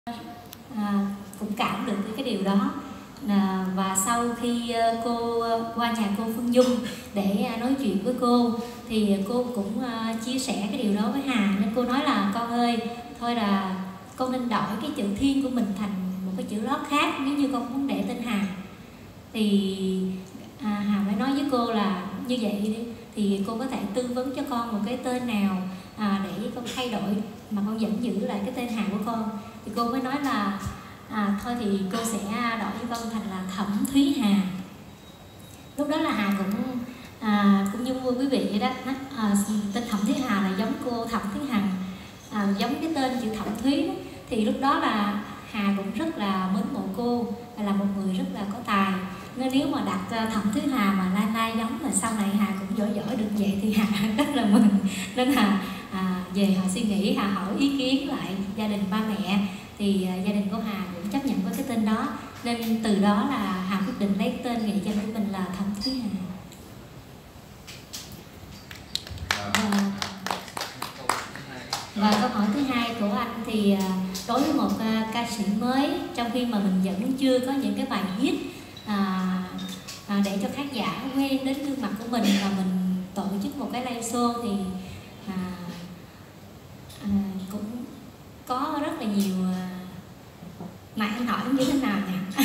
cũng cảm được cái điều đó. Và sau khi cô qua nhà cô Phương Dung để nói chuyện với cô thì cô cũng chia sẻ cái điều đó với Hà, nên cô nói là con ơi, thôi là con nên đổi cái chữ Thiên của mình thành một cái chữ lót khác nếu như con muốn để tên Hà. Thì Hà mới nói với cô là như vậy thì cô có thể tư vấn cho con một cái tên nào để con thay đổi mà con vẫn giữ lại cái tên Hà của con. Thì cô mới nói là thôi thì cô sẽ đổi cho con thành là Thẩm Thúy Hà. Lúc đó là Hà cũng như quý vị vậy đó, tên Thẩm Thúy Hà là giống cô Thẩm Thúy Hằng, giống cái tên chữ Thẩm Thúy đó. Thì lúc đó là Hà cũng rất là mến mộ cô, là một người rất là có tài, nên nếu mà đặt Thẩm Thúy Hà mà lai giống mà sau này Hà cũng giỏi được vậy thì Hà rất là mừng. Nên là về Hà suy nghĩ, Hà hỏi ý kiến lại gia đình ba mẹ, thì gia đình của Hà cũng chấp nhận với cái tên đó, nên từ đó là Hà quyết định lấy tên nghệ danh của mình là Thẩm Thúy Hà. Và câu hỏi thứ hai của anh thì đối với một ca sĩ mới, trong khi mà mình vẫn chưa có những cái bài hit để cho khán giả quen đến gương mặt của mình, và mình tổ chức một cái live show thì cũng có rất là nhiều mà anh hỏi như thế nào nhỉ?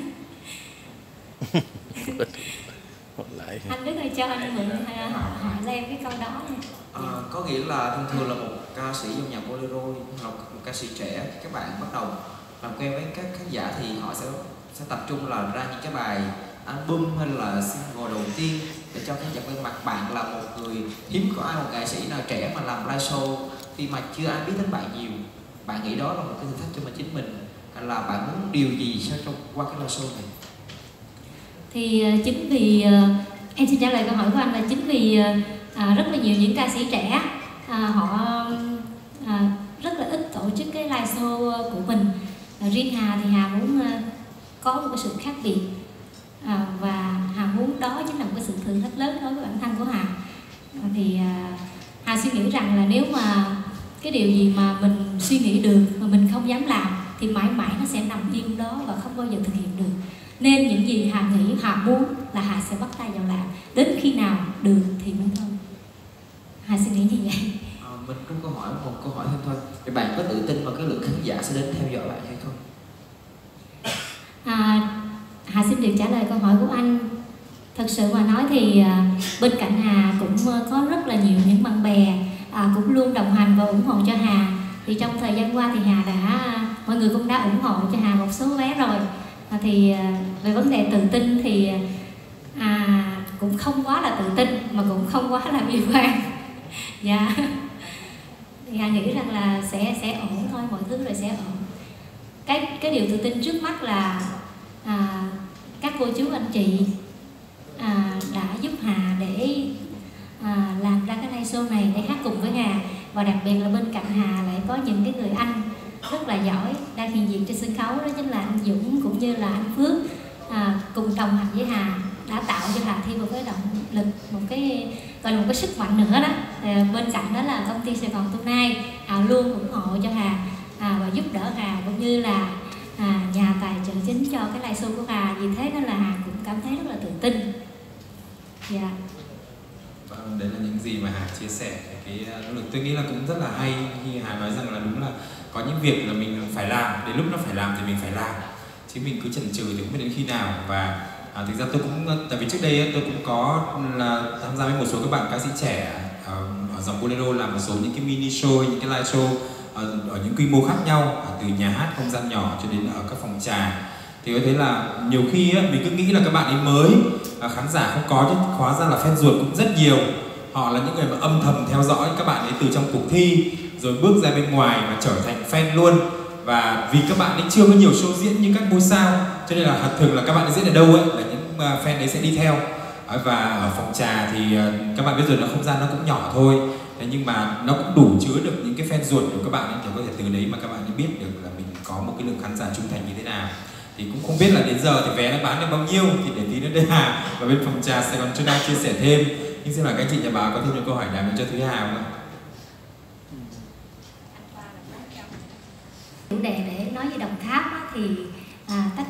Anh Đức ơi, cho anh mượn hỏi lên cái câu đó nha. Có nghĩa là thường là một ca sĩ dòng nhạc bolero hoặc một ca sĩ trẻ, các bạn bắt đầu làm quen với các khán giả thì họ sẽ tập trung là ra những cái bài album hay là single đầu tiên để cho khán giả quen mặt. Bạn là một người hiếm có ai, một ca sĩ nào trẻ mà làm live show khi mà chưa ai biết đến bạn nhiều. Bạn nghĩ đó là một cái thử thách cho chính mình, hay là bạn muốn điều gì sau qua cái live show này? Thì chính vì em xin trả lời câu hỏi của anh là chính vì rất là nhiều những ca sĩ trẻ họ rất là ít tổ chức cái live show của mình. Riêng Hà thì Hà muốn có một cái sự khác biệt, và Hà muốn đó chính là một cái sự thử thách lớn đối với bản thân của Hà. Thì Hà suy nghĩ rằng là nếu mà cái điều gì mà mình suy nghĩ được mà mình không dám làm thì mãi mãi nó sẽ nằm yên đó và không bao giờ thực hiện được. Nên những gì Hà nghĩ, Hà muốn là Hà sẽ bắt tay vào làm, đến khi nào được thì mới thôi. Hà suy nghĩ như vậy. Mình cũng một câu hỏi thêm thôi. Thì bạn có tự tin vào cái lượng khán giả sẽ đến theo dõi bạn hay không? Hà xin được trả lời câu hỏi của anh. Thật sự mà nói thì bên cạnh Hà cũng có rất là nhiều những bạn bè cũng luôn đồng hành và ủng hộ cho Hà. Thì trong thời gian qua thì mọi người cũng đã ủng hộ cho Hà một số vé rồi. Thì về vấn đề tự tin thì cũng không quá là tự tin mà cũng không quá là bi quan. Dạ. Thì Hà nghĩ rằng là sẽ ổn thôi, mọi thứ rồi sẽ ổn. Cái điều tự tin trước mắt là các cô chú anh chị đã giúp Hà để làm ra cái live show này để hát cùng với Hà, và đặc biệt là bên cạnh Hà lại có những cái người anh rất là giỏi đang hiện diện trên sân khấu, đó chính là anh Dũng cũng như là anh Phước, cùng đồng hành với Hà đã tạo cho Hà thêm một cái động lực, một cái gọi là một cái sức mạnh nữa đó. Bên cạnh đó là công ty Sài Gòn Tunai luôn ủng hộ cho Hà và giúp đỡ Hà, cũng như là nhà tài trợ chính cho cái live show của Hà. Vì thế đó là Hà cũng cảm thấy rất là tự tin. Dạ. Vâng, đấy là những gì mà Hà chia sẻ. Cái nỗ lực tôi nghĩ là cũng rất là hay khi Hà nói rằng là đúng là có những việc là mình phải làm, đến lúc nó phải làm thì mình phải làm, chứ mình cứ chần chừ thì không biết đến khi nào. Và thực ra tôi cũng, tại vì trước đây tôi cũng có là tham gia với một số các bạn ca sĩ trẻ ở dòng bolero, làm một số những cái mini show, những cái live show ở những quy mô khác nhau, từ nhà hát không gian nhỏ cho đến ở các phòng trà. Thì tôi thấy là nhiều khi mình cứ nghĩ là các bạn ấy mới, khán giả không có, chứ hóa ra là fan ruột cũng rất nhiều. Họ là những người mà âm thầm theo dõi các bạn ấy từ trong cuộc thi, rồi bước ra bên ngoài và trở thành fan luôn. Và vì các bạn ấy chưa có nhiều show diễn như các ngôi sao, cho nên là thường là các bạn ấy diễn ở đâu là những fan ấy sẽ đi theo. Và ở phòng trà thì các bạn biết rồi, nó không gian nó cũng nhỏ thôi, thế nhưng mà nó cũng đủ chứa được những cái fan ruột của các bạn ấy, thì có thể từ đấy mà các bạn ấy biết được là mình có một cái lượng khán giả trung thành như thế nào. Thì cũng không biết là đến giờ thì vé nó bán được bao nhiêu, thì để tí nữa đây Hà và bên phòng trà Sài Gòn Tunai chia sẻ thêm. Nhưng xem là các anh chị nhà báo có thêm những câu hỏi nào cho Thúy Hà không ạ? Chủ đề để nói về Đồng Tháp á, thì tất